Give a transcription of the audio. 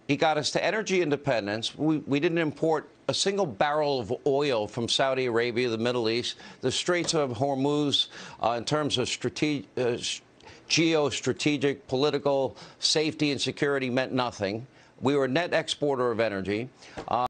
He got us to energy independence. We didn't import a single barrel of oil from Saudi Arabia, the Middle East, the Straits of Hormuz, in terms of geostrategic, political safety and security meant nothing. We were a net exporter of energy.